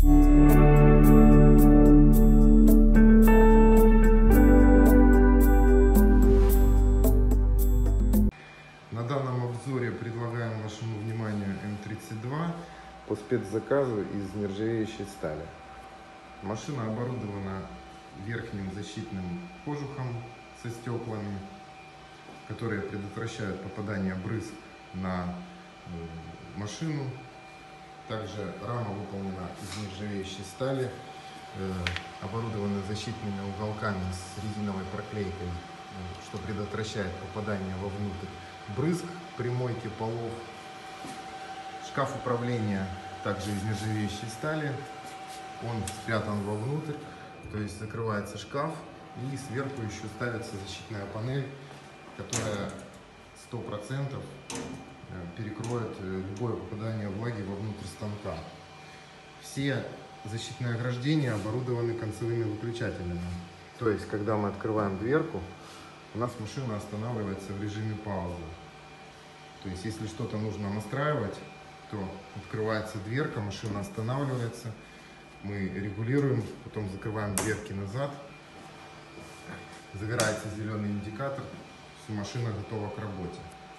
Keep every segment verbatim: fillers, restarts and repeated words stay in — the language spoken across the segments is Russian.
На данном обзоре предлагаем вашему вниманию эм тридцать два по спецзаказу из нержавеющей стали. Машина оборудована верхним защитным кожухом со стеклами, которые предотвращают попадание брызг на машину. Также рама выполнена из нержавеющей стали, оборудована защитными уголками с резиновой проклейкой, что предотвращает попадание вовнутрь брызг при мойке полов. Шкаф управления также из нержавеющей стали, он спрятан вовнутрь, то есть закрывается шкаф и сверху еще ставится защитная панель, которая сто процентов перекроет любое попадание влаги вовнутрь станка. Все защитные ограждения оборудованы концевыми выключателями, то есть когда мы открываем дверку, у нас машина останавливается в режиме паузы. То есть если что-то нужно настраивать, то открывается дверка, машина останавливается, мы регулируем, потом закрываем дверки назад, загорается зеленый индикатор, все, машина готова к работе.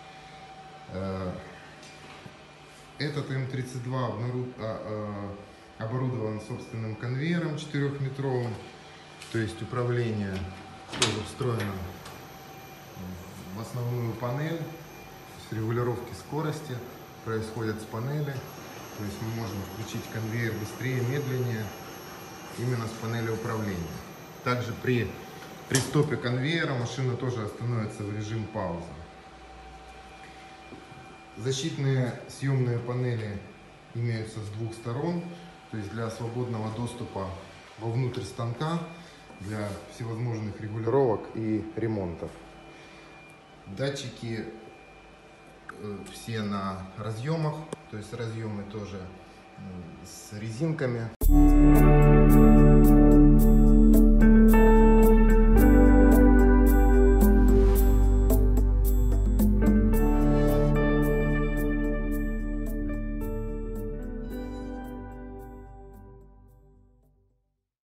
Этот эм тридцать два оборудован собственным конвейером четырехметровым, то есть управление тоже встроено в основную панель, с регулировки скорости происходят с панели, то есть мы можем включить конвейер быстрее, медленнее, именно с панели управления. Также при, при стопе конвейера машина тоже остановится в режим паузы. Защитные съемные панели имеются с двух сторон, то есть для свободного доступа вовнутрь станка, для всевозможных регулировок и ремонтов. Датчики все на разъемах, то есть разъемы тоже с резинками.